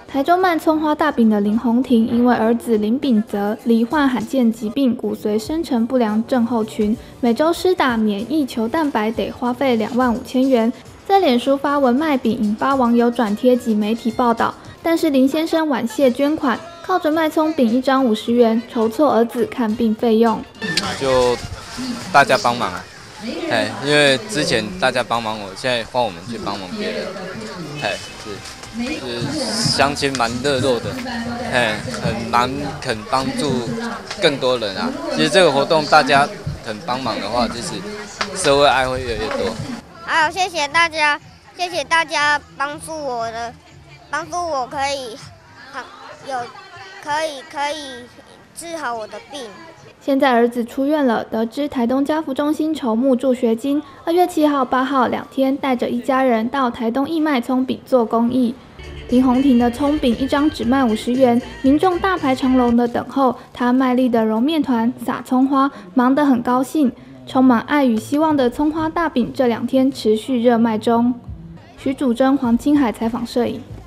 台中卖葱花大饼的林宏庭，因为儿子林秉泽罹患罕见疾病骨髓生成不良症候群，每周施打免疫球蛋白得花费25000元，在脸书发文卖饼，引发网友转贴及媒体报道。但是林先生婉谢捐款，靠着卖葱饼1张50元，筹措儿子看病费用。 就大家帮忙啊，因为之前大家帮忙我，现在换我们去帮忙别人，是乡亲蛮热络的，肯帮助更多人啊。其实这个活动大家肯帮忙的话，就是社会爱会越来越多。 还有谢谢大家帮助我可以治好我的病。 现在儿子出院了，得知台东家福中心筹募助学金，2月7号、8号2天，带着一家人到台东义卖葱饼做公益。林宏庭的葱饼1张只卖50元，民众大排长龙的等候，他卖力的揉面团、撒葱花，忙得很高兴。充满爱与希望的葱花大饼这2天持续热卖中。徐祖珍、黄清海采访摄影。